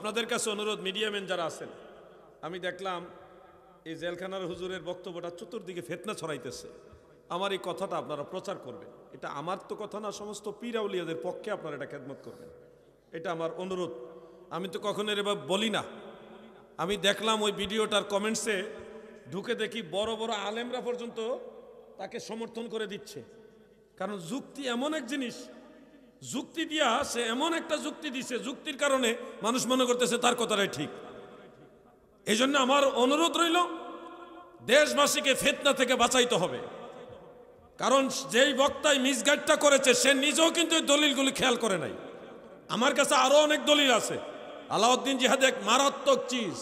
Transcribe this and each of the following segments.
আপনাদের কাছে অনুরোধ, মিডিয়াম্যান যারা আছেন, আমি দেখলাম এই জেলখানার হুজুরের বক্তব্যটা চতুর্দিকে ফিতনা ছড়াইতেছে। আমার এই কথাটা আপনারা প্রচার করবেন। এটা আমার তো কথা না, সমস্ত পীর আউলিয়াদের পক্ষে আপনারা এটা খেদমত করবেন, এটা আমার অনুরোধ। আমি তো কখনো এবার বলি না। আমি দেখলাম ওই ভিডিওটার কমেন্টসে ঢুকে দেখি বড় বড় আলেমরা পর্যন্ত তাকে সমর্থন করে দিচ্ছে। কারণ যুক্তি এমন এক জিনিস, যুক্তি দিয়া সে এমন একটা যুক্তি দিছে, যুক্তির কারণে মানুষ মনে করতেছে তার কথাটাই ঠিক। এই জন্য আমার অনুরোধ রইল, দেশবাসীকে ফিতনা থেকে বাঁচাইতে হবে। কারণ যেই বক্তাই মিসগাইডটা করেছে সে নিজেও কিন্তু এই দলিলগুলি খেয়াল করে নাই। আমার কাছে আরো অনেক দলিল আছে। আলাউদ্দিন জিহাদ এক মারাত্মক চিজ,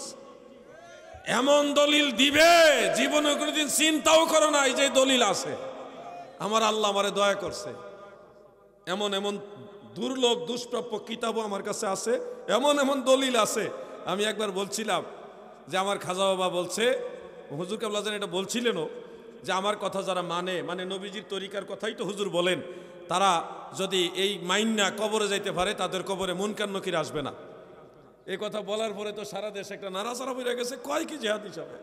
এমন দলিল দিবে জীবনে কোনোদিন চিন্তাও করো না এই যে দলিল আছে। আমার আল্লাহ আমারে দয়া করছে, এমন এমন দুর্লভ দুষ্প্রাপ্য কিতাবও আমার কাছে আছে, এমন এমন দলিল আছে। আমি একবার বলছিলাম যে আমার খাজা বাবা বলছে, হুজুর কেবলা যেন এটা বলছিলেনও, যে আমার কথা যারা মানে নবীজির তরিকার কথাই তো হুজুর বলেন, তারা যদি এই মাইন্না কবরে যাইতে পারে তাদের কবরে মুনকার নকির আসবে না। এই কথা বলার পরে তো সারা দেশে একটা নাড়াচাড়া বেড়ে গেছে, কয় কি জেহাদ হিসাবে।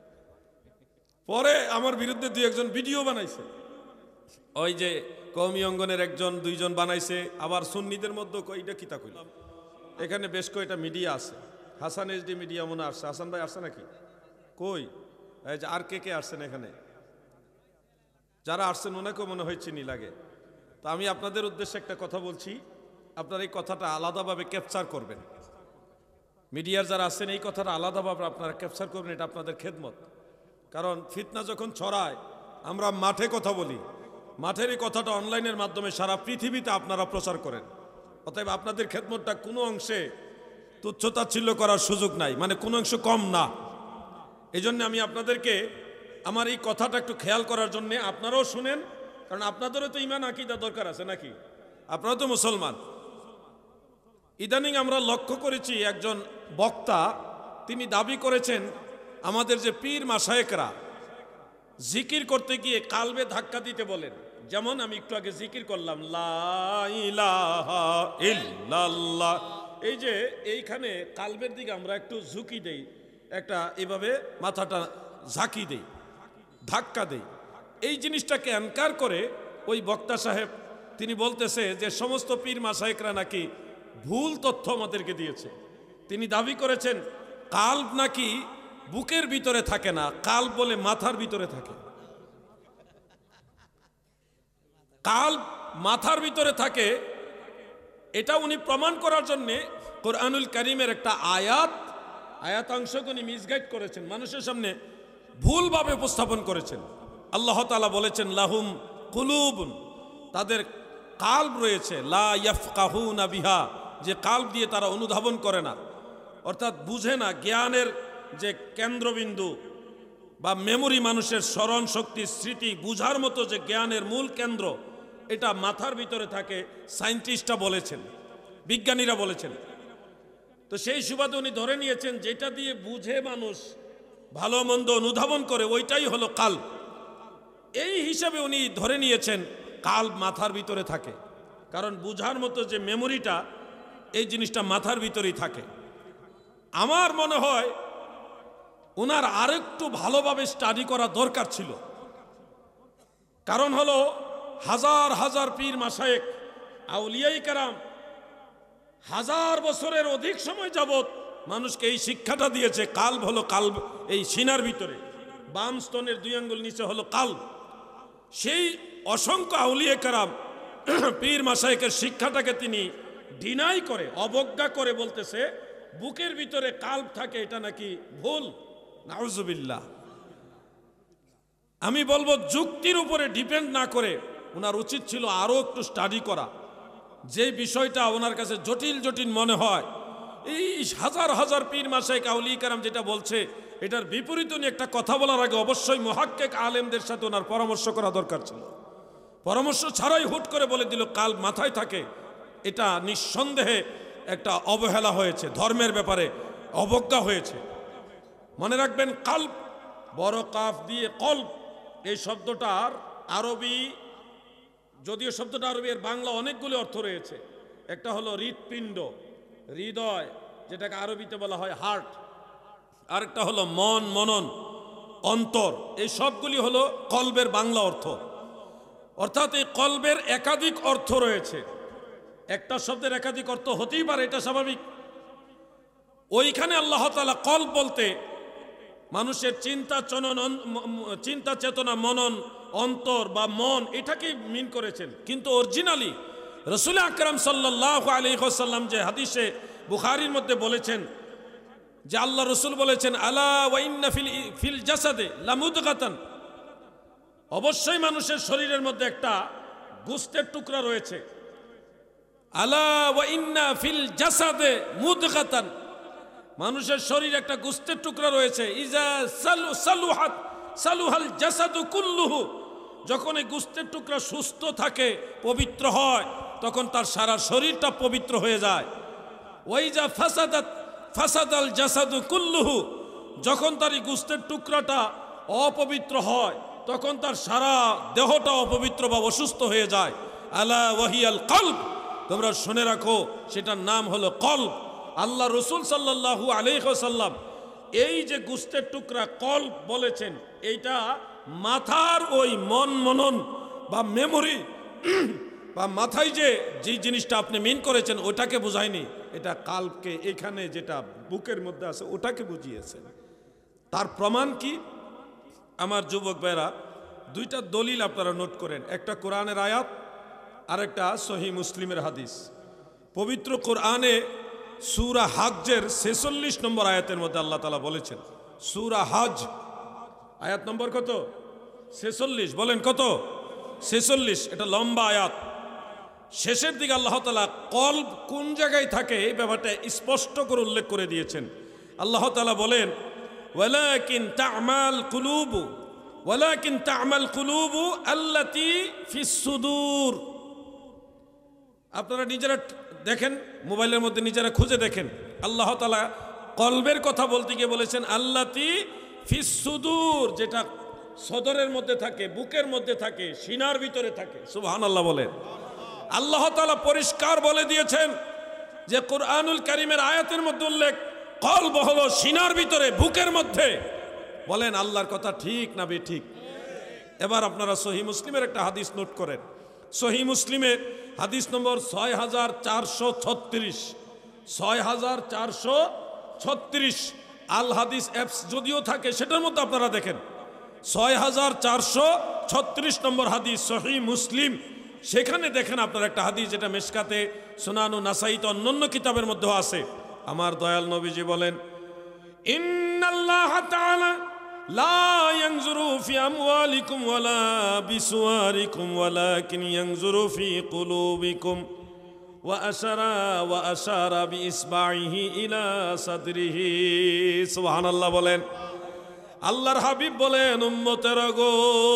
পরে আমার বিরুদ্ধে দুই একজন ভিডিও বানাইছে, ওই যে কওমি অঙ্গনের একজন দুইজন বানাইছে, আবার সুন্নিদের মধ্যে কয়টা কিতা কইলাম। এখানে বেশ কয়টা মিডিয়া আছে, হাসান এইচডি মিডিয়া মনে আসছে। হাসান ভাই আসছে নাকি? কই এই যে আর কে আসছেন এখানে? যারা আসছেন ওনাকেও মনে হয় চিনি লাগে। তো আমি আপনাদের উদ্দেশ্যে একটা কথা বলছি, আপনারা এই কথাটা আলাদাভাবে ক্যাপচার করবেন। মিডিয়ার যারা আছেন এই কথাটা আলাদাভাবে আপনারা ক্যাপচার করবেন, এটা আপনাদের খেদমত। কারণ ফিতনা যখন ছড়ায় আমরা মাঠে কথা বলি, মাঠের এই কথাটা অনলাইনের মাধ্যমে সারা পৃথিবীতে আপনারা প্রচার করেন। অতএব আপনাদের খেদমতটা কোনো অংশে তুচ্ছতাচ্ছিল্য করার সুযোগ নাই, মানে কোনো অংশ কম না। এই জন্য আমি আপনাদেরকে আমার এই কথাটা একটু খেয়াল করার জন্যে, আপনারাও শুনেন, কারণ আপনাদেরও তো ইমান আকীদা দরকার আছে নাকি? আপনারা তো মুসলমান। ইদানিং আমরা লক্ষ্য করেছি একজন বক্তা তিনি দাবি করেছেন আমাদের যে পীর মাশায়েখরা জিকির করতে গিয়ে কালবে ধাক্কা দিতে বলেন। যেমন আমি একটু আগে জিকির করলাম লা ইলাহা ইল্লাল্লাহ, এই যে এইখানে কালবের দিকে আমরা একটু ঝুঁকি দেই, একটা এভাবে মাথাটা ঝাঁকি দেই, ধাক্কা দেই। এই জিনিসটাকে অ্যানকার করে ওই বক্তা সাহেব তিনি বলতেছে যে সমস্ত পীর মাশায়েখরা নাকি ভুল তথ্য আমাদেরকে দিয়েছে। তিনি দাবি করেছেন কাল্ব নাকি বুকের ভিতরে থাকে না, কাল্ব বলে মাথার ভিতরে থাকে। কাল্ব মাথার ভিতরে থাকে, এটা উনি প্রমাণ করার জন্যে কোরআনুল কারীমের একটা আয়াতাংশকে উনি মিসগাইড করেছেন, মানুষের সামনে ভুলভাবে উপস্থাপন করেছেন। আল্লাহ তাআলা বলেছেন লাহুম কুলুবুন, তাদের কাল্ব রয়েছে, লা ইয়াফকাহুনা বিহা, যে কাল্ব দিয়ে তারা অনুধাবন করে না, অর্থাৎ বুঝে না। জ্ঞানের যে কেন্দ্রবিন্দু বা মেমোরি, মানুষের স্মরণ শক্তি, স্মৃতি, বুঝার মতো যে জ্ঞানের মূল কেন্দ্র, এটা মাথার ভিতরে থাকে, সায়েন্টিস্টরা বলেছেন, বিজ্ঞানীরা বলেছেন। তো সেই সুবাদে উনি ধরে নিয়েছেন যেটা দিয়ে বুঝে মানুষ, ভালো মন্দ অনুধাবন করে, ওইটাই হলো কাল্ব। এই হিসাবে উনি ধরে নিয়েছেন কাল্ব মাথার ভিতরে থাকে, কারণ বুঝার মতো যে মেমোরিটা, এই জিনিসটা মাথার ভিতরেই থাকে। আমার মনে হয় ওনার আরেকটু ভালোভাবে স্টাডি করা দরকার ছিল। কারণ হলো হাজার হাজার পীর মাশায়েখ আউলিয়ায়ে কেরাম হাজার বছরের অধিক সময় যাবত মানুষকে এই শিক্ষাটা দিয়েছে, কাল্ব হলো কাল্ব, এই সিনার ভিতরে বাম স্তনের 2 আঙ্গুল নিচে হলো কাল্ব। সেই অসংখ্য আউলিয়ায়ে কেরাম পীর মাশায়েখের শিক্ষাটাকে তিনি ডিনাই করে, অবজ্ঞা করে বলতেছে বুকের ভিতরে কাল্ব থাকে, এটা নাকি ভুল। নাউজুবিল্লাহ। আমি বলবো যুক্তির উপরে ডিপেন্ড না করে ওনার উচিত ছিল আরো একটু স্টাডি করা। যে বিষয়টা ওনার কাছে জটিল জটিল মনে হয়, এই হাজার হাজার পীর মাশায়েখ আউলিয়া কেরাম যেটা বলছে, এটার বিপরীত উনি একটা কথা বলার আগে অবশ্যই মুহাক্কিক আলেমদের সাথে ওনার পরামর্শ করা দরকার ছিল। পরামর্শ ছাড়াই হুট করে বলে দিল কাল্ব মাথায় থাকে, এটা নিঃসন্দেহে একটা অবহেলা হয়েছে, ধর্মের ব্যাপারে অবজ্ঞা হয়েছে। মনে রাখবেন কাল্ব বড় কাফ দিয়ে কল্ব, এই শব্দটার আরবি, যদিও শব্দটা আরবি, এর বাংলা অনেকগুলো অর্থ রয়েছে। একটা হলো হৃৎপিণ্ড, হৃদয়, যেটাকে আরবিতে বলা হয় হার্ট, আরেকটা হলো মন, মনন, অন্তর। এই সবগুলি হলো কলবের বাংলা অর্থ। অর্থাৎ এই কলবের একাধিক অর্থ রয়েছে। একটা শব্দের একাধিক অর্থ হতেই পারে, এটা স্বাভাবিক। ওইখানে আল্লাহ তাআলা কলব বলতে মানুষের চিন্তা চেতনা, মনন, অন্তর বা মন, এটাকে মিন করেছেন। কিন্তু অরিজিনালি রাসূল আকরাম সাল্লাল্লাহু আলাইহি ওয়াসাল্লাম যে হাদিসে বুখারীর মধ্যে বলেছেন যে আল্লাহ রসুল বলেছেন, আলা ওয়া ইন্না ফিল জাসাদে লামুদগাতান, অবশ্যই মানুষের শরীরের মধ্যে একটা গোশতের টুকরা রয়েছে। আলা ওয়া ইন্না ফিল জাসাদে মুদগাতান, মানুষের শরীরে একটা গোশতের টুকরা রয়েছে। ইজা সালুহাত সালুহাল জাসাদু কুল্লুহু, যখন এই গোশতের টুকরা সুস্থ থাকে, পবিত্র হয়, তখন তার সারা শরীরটা পবিত্র হয়ে যায়। ওয়াইজা ফাসাদাত ফাসাদাল জাসাদু কুল্লুহু, যখন তার এই গোশতের টুকরাটা অপবিত্র হয়, তখন তার সারা দেহটা অপবিত্র বা অসুস্থ হয়ে যায়। আলা ওয়াহিয়াল কলব, তোমরা শুনে রাখো, সেটার নাম হলো কলব। আল্লাহ রসুল সাল্লাল্লাহু আলাইহি ওয়াসাল্লাম এই যে গোশতের টুকরা কলব বলেছেন, এইটা মাথার ওই মন, মনন বা মেমোরি বা মাথায় যে জিনিসটা আপনি মিন করেছেন ওটাকে বুঝায়নি, এটা কালবকে, এখানে যেটা বুকের মধ্যে আছে ওটাকে বুঝিয়েছেন। তার প্রমাণ কি? আমার যুবক ভাইরা, দুইটা দলিল আপনারা নোট করেন, একটা কোরআনের আয়াত আর একটা সহিহ মুসলিমের হাদিস। পবিত্র কোরআনে সূরা হজ্জের 46 নম্বর আয়াতের মধ্যে আল্লাহ তাআলা বলেছেন, সূরা হজ আয়াত নম্বর কত? 46। বলেন কত? 46। এটা লম্বা আয়াত। শেষের দিকে আল্লাহ তাআলা কলব কোন জায়গায় থাকে এই ব্যাপারটা স্পষ্ট করে উল্লেখ করে দিয়েছেন। আল্লাহ তাআলা বলেন, ওয়ালাকিন তা'মাল কুলুবু আল্লাতী ফিস সুদূর। আপনারা নিজেরা দেখেন, মোবাইলের মধ্যে নিজেরা খুঁজে দেখেন, আল্লাহ তাআলা কলবের কথা বলতে গিয়ে বলেছেন আল্লাতী ফিস সুদূর, যেটা সদরের মধ্যে থাকে, বুকের মধ্যে থাকে, সিনার ভিতরে থাকে। সুবহানাল্লাহ বলেন। আল্লাহ তাআলা পরিষ্কার বলে দিয়েছেন যে কুরআনুল কারীমের আয়াতের মধ্যে উল্লেখ, কলব হলো সিনার ভিতরে, বুকের মধ্যে। বলেন আল্লাহর কথা ঠিক না বেঠিক? এবার আপনারা সহিহ মুসলিমের একটা হাদিস নোট করেন। সহিহ মুসলিমের হাদিস নম্বর 6436, 6436। আল হাদিস অ্যাপস যদিও থাকে সেটার মধ্যে আপনারা দেখেন, 6436 নম্বর হাদিস সহিহ মুসলিম। সেখানে দেখেন আপনার একটা হাদিস, যেটা মিশকাতে, সুনানু নাসাইতে, অন্যান্য কিতাবের মধ্যেও আছে। আমার দয়াল নবীজি বলেন, ইন্নাল্লাহ তাআলা লা ইয়ানজুরু ফি আমওয়ালিকুম ওয়ালা বিসওয়ারিকুম ওয়ালাকিন ইয়ানজুরু ফি কুলুবিকুম ওয়া আশারা বিইসবাইহি ইলা সাদরিহি। সুবহানাল্লাহ বলেন। আল্লাহর হাবিব বলেন, উম্মতেরা গো,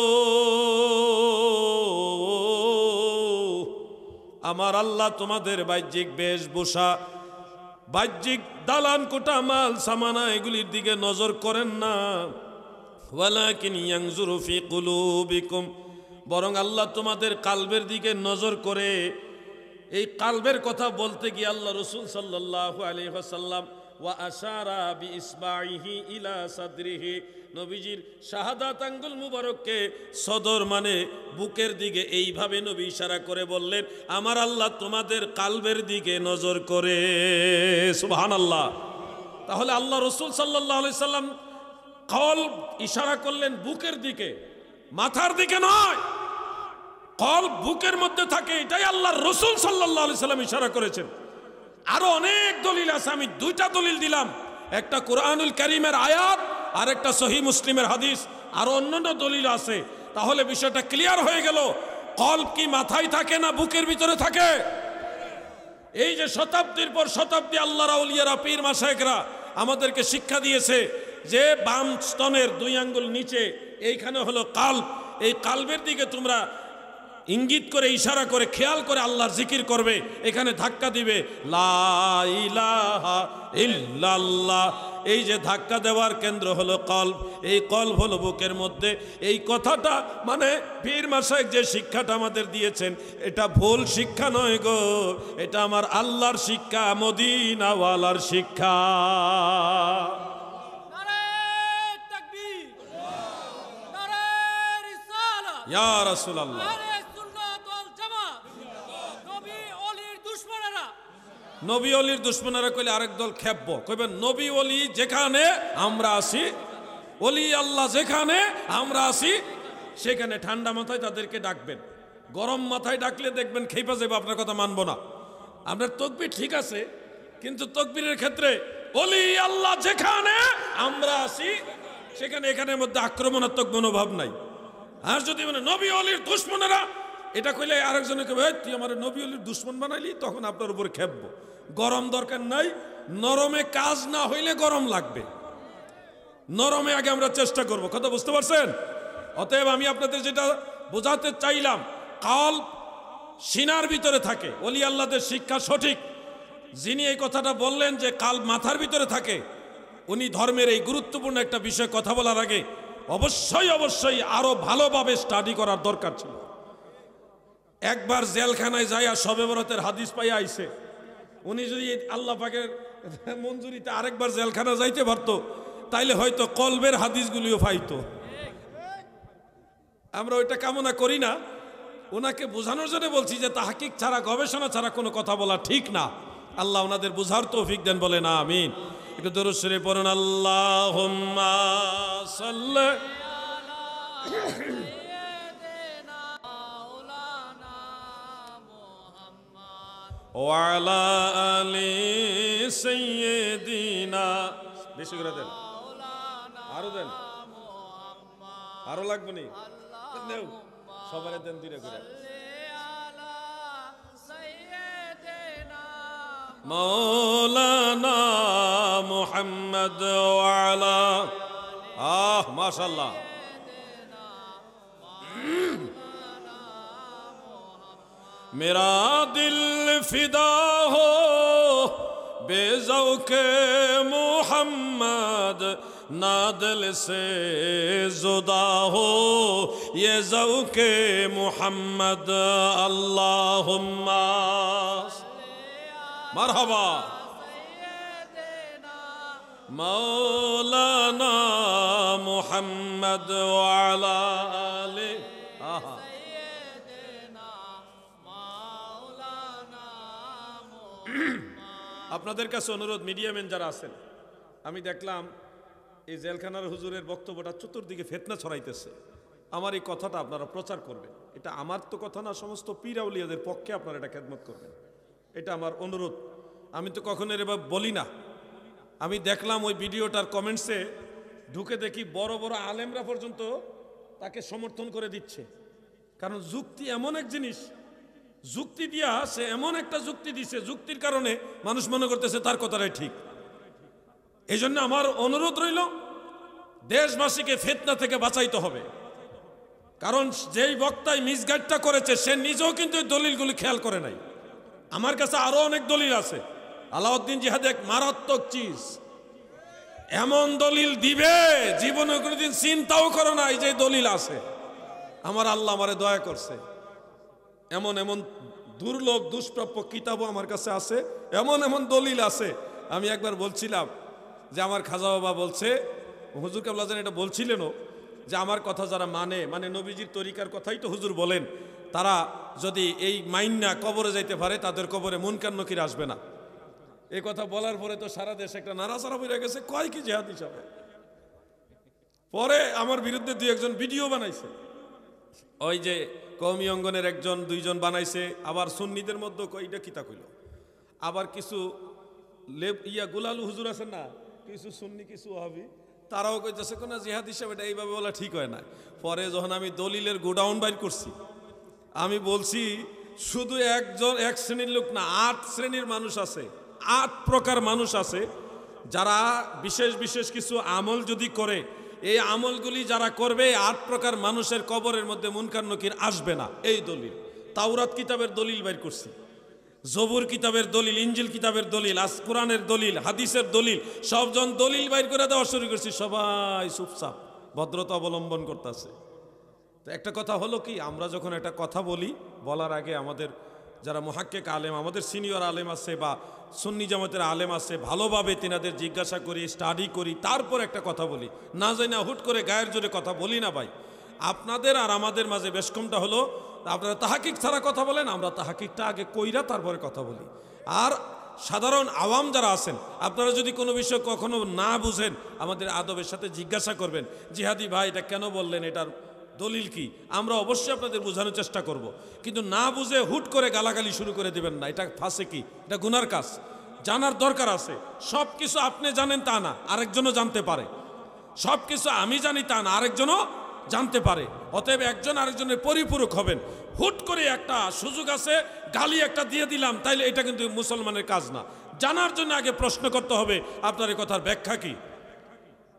আমার আল্লাহ তোমাদের বাহ্যিক বেশভূষা, বাহ্যিক দালান কোঠা, মাল সামানা, এগুলির দিকে নজর করেন না। ওয়ালাকিন ইয়ানজুরু ফি কুলুবিকুম, বরং আল্লাহ তোমাদের কালবের দিকে নজর করে। এই কালবের কথা বলতে গিয়ে আল্লাহ রাসূল সাল্লাল্লাহু আলাইহি ওয়াসাল্লাম ওয়া আশারা বিইসবাইহি ইলা সাদরিহি, নবীজির শাহাদাত আঙ্গুল মুবারককে সদর মানে বুকের দিকে এইভাবে নবী ইশারা করে বললেন, আমার আল্লাহ তোমাদের কালবের দিকে নজর করে। সুবহানাল্লাহ। তাহলে আল্লাহ রাসূল সাল্লাল্লাহু আলাইহি সাল্লাম কলব ইশারা করলেন বুকের দিকে, মাথার দিকে নয়। কলব বুকের মধ্যে থাকে, এটাই আল্লাহর রাসূল সাল্লাল্লাহু আলাইহি সাল্লাম ইশারা করেছেন। আরো অনেক দলিল আছে, আমি দুইটা দলিল দিলাম, একটা কোরআনুল কারীমের আয়াত আর একটা সহিহ মুসলিমের হাদিস, আরো অন্যান্য দলিল আছে। তাহলে বিষয়টা ক্লিয়ার হয়ে গেল, কলব কি মাথায় থাকে না বুকের ভিতরে থাকে? এই যে শতাব্দীর পর শতাব্দী আল্লাহর আউলিয়ারা, পীর মাশায়েখরা আমাদেরকে শিক্ষা দিয়েছে যে বাম স্তনের 2 আঙ্গুল নিচে এইখানে হলো কালব, এই কালবের দিকে তোমরা ইঙ্গিত করে ইশারা করে খেয়াল করে আল্লাহর জিকির করবে, এখানে ধাক্কা দিবে লা ইলাহা ইল্লাল্লাহ। এই যে ধাক্কা দেওয়ার কেন্দ্র হলো কলব, এই কলব হলো বুকের মধ্যে। এই কথাটা মানে পীর মাশায়েখ যে শিক্ষাটা আমাদের দিয়েছেন, এটা ভুল শিক্ষা নয় গো, এটা আমার আল্লাহর শিক্ষা, মদিনাওয়ালার শিক্ষা। ইয়া রাসূলুল্লাহ, নবী ওলির দুশ্মনেরা কইলে আরেক দল খেপবো, কইবেন নবী ওলি যেখানে আমরা আসি, ওলি আল্লাহ যেখানে আমরা আসি, সেখানে ঠান্ডা মাথায় তাদেরকে ডাকবেন, গরম মাথায় ডাকলে দেখবেন খেপে যাবে, আপনার কথা মানবো না। আপনার তাকবীর ঠিক আছে, কিন্তু তাকবীরের ক্ষেত্রে ওলি আল্লাহ যেখানে আমরা আসি সেখানে, এখানের মধ্যে আক্রমণাত্মক মনোভাব নাই। আর যদি মানে নবী ওলির দুশ্মনেরা, এটা কইলে আরেকজনকে তুই আমার নবী ওলির দুশ্মন বানাইলি, তখন আপনার উপর খেপবো। গরম দরকার নাই, নরমে কাজ না হইলে গরম লাগবে, নরমে আগে আমরা চেষ্টা করব। কথা বুঝতে পারছেন? অতএব আমি আপনাদের যেটা বোঝাতে চাইলাম, কলব সিনার ভিতরে থাকে, ওলি আল্লাহদের শিক্ষা সঠিক। যিনি এই কথাটা বললেন যে কলব মাথার ভিতরে থাকে, উনি ধর্মের এই গুরুত্বপূর্ণ একটা বিষয় কথা বলার আগে অবশ্যই আরো ভালোভাবে স্টাডি করার দরকার ছিল। একবার জেলখানায় যাইয়া শবে বরাতের হাদিস পাইয়া আইছে, উনি যদি আল্লাহ পাকের মঞ্জুরিতে আরেকবার জেলখানা যাইতে পারতো, তাইলে হয়তো কলবের হাদিসগুলিও পাইতো। আমরা ওইটা কামনা করি না, ওনাকে বোঝানোর জন্য বলছি যে তাহকিক ছাড়া, গবেষণা ছাড়া কোনো কথা বলা ঠিক না। আল্লাহ ওনাদের বুঝার তৌফিক দেন, বলে না আমিন। একটু দরুদ শরীফ পড়ুন, আল্লাহুম্মা সাল্লি ওয়া আলা আলি সাইয়্যিদিনা। বেশি করে দেন, আরো দেন, আরো লাগবে নি, সবারে দেন ধীরে করে। মাওলানা মুহাম্মদ ওয়া আলা, মাশাআল্লাহ। मेरा दिल फिदा हो बेज़ौक़े मोहम्मद, ना दिल से जुदा हो ये ज़ौक़े मोहम्मद। अल्लाहुम्मा मरहबा मौलाना मुहम्मद व अला आले। আপনাদের কাছে অনুরোধ, মিডিয়ামেন যারা আছেন, আমি দেখলাম এই জেলখানার হুজুরের বক্তব্যটা চতুর্দিকে ফিতনা ছড়াইতেছে। আমার এই কথাটা আপনারা প্রচার করবেন, এটা আমার তো কথা না, সমস্ত পীর আউলিয়াদের পক্ষে আপনারা এটা খেদমত করবেন, এটা আমার অনুরোধ। আমি তো কখনো এভাবে বলি না। আমি দেখলাম ওই ভিডিওটার কমেন্টসে ঢুকে দেখি বড় বড় আলেমরা পর্যন্ত তাকে সমর্থন করে দিচ্ছে। কারণ যুক্তি এমন এক জিনিস, যুক্তি দিয়া সে এমন একটা যুক্তি দিছে, যুক্তির কারণে মানুষ মনে করতেছে তার কথাটাই ঠিক। এই জন্য আমার অনুরোধ রইল, দেশবাসীকে ফিতনা থেকে বাঁচাইতে হবে। কারণ যেই বক্তায় মিসগাইডটা করেছে সে নিজেও কিন্তু এই দলিলগুলি খেয়াল করে নাই। আমার কাছে আরো অনেক দলিল আছে। আলাউদ্দিন জিহাদ এক মারাত্মক চিজ, এমন দলিল দিবে জীবনে কোনোদিন চিন্তাও করো না এই যে দলিল আছে। আমার আল্লাহ আমারে দয়া করছে, এমন এমন দুর্লভ দুষ্প্রাপ্য কিতাবও আমার কাছে আছে, এমন এমন দলিল আছে। আমি একবার বলছিলাম যে আমার খাজা বাবা বলছে, হুজুর কেবলা জান এটা বলছিলেনও, যে আমার কথা যারা মানে নবীজির তরিকার কথাই তো হুজুর বলেন, তারা যদি এই মাইন্না কবরে যাইতে পারে তাদের কবরে মুনকার নকির আসবে না। এই কথা বলার পরে তো সারা দেশে একটা নাড়াচাড়া বেড়ে গেছে, কয় কি জিহাদ হিসাবে। পরে আমার বিরুদ্ধে দুই একজন ভিডিও বানাইছে, ওই যে কওমি অঙ্গনের একজন দুইজন বানাইছে, আবার সুন্নিদের মধ্যে কয়টা কিতা কইল, আবার কিছু গুলালু হুজুর আছেন না, কিছু সুন্নি কিছু ওয়াহাবি, তারাও কইতেছে কোন জিহাদ হিসাবে এটা এইভাবে বলা ঠিক হয় না। পরে যখন আমি দলিলের গোডাউন বাইর করছি, আমি বলছি শুধু এক শ্রেণীর লোক না, 8 শ্রেণীর মানুষ আছে, 8 প্রকার মানুষ আছে যারা বিশেষ বিশেষ কিছু আমল যদি করে এই আমলগুলি যারা করবে 8 প্রকার মানুষের কবরের মধ্যে মুনকার নকির আসবে না, এই দলিল। তাওরাত কিতাবের দলিল বের করছি, জবুর কিতাবের দলিল, ইঞ্জিল কিতাবের দলিল, আস কোরআনের দলিল, হাদিসের দলিল, সবজন দলিল বাইর করে দেওয়া শুরু করছি। সবাই চুপচাপ ভদ্রতা অবলম্বন করতেছে। তো একটা কথা হলো কি, আমরা যখন একটা কথা বলি, বলার আগে আমাদের যারা মুহাক্কিক আলেম, আমাদের সিনিয়র আলেম আছে বা সুন্নি জামাতের আলেম আছে, ভালোভাবে তিনাদের জিজ্ঞাসা করি, স্টাডি করি, তারপর একটা কথা বলি। না যাই না হুট করে গায়ের জোরে কথা বলি না ভাই। আপনাদের আর আমাদের মাঝে বেশ কমটা হলো, আপনারা তাহাকিক ছাড়া কথা বলেন, আমরা তাহাকিকটা আগে কইরা তারপরে কথা বলি। আর সাধারণ আওয়াম যারা আছেন, আপনারা যদি কোনো বিষয় কখনো না বুঝেন, আমাদের আদবের সাথে জিজ্ঞাসা করবেন, জিহাদি ভাই এটা কেন বললেন, এটার দলিল কি, আমরা অবশ্যই আপনাদের বোঝানোর চেষ্টা করব। কিন্তু না বুঝে হুট করে গালাগালি শুরু করে দিবেন না, এটা ফাঁসে কি, এটা গুনার কাজ। জানার দরকার আছে। সব কিছু আপনি জানেন তা না, আরেকজনও জানতে পারে। সব কিছু আমি জানি তা না, আরেকজনও জানতে পারে। অতএব একজন আরেকজনের পরিপূরক হবেন। হুট করে একটা সুযোগ আছে, গালি একটা দিয়ে দিলাম, তাইলে এটা কিন্তু মুসলমানের কাজ না। জানার জন্য আগে প্রশ্ন করতে হবে আপনার এই কথার ব্যাখ্যা কি।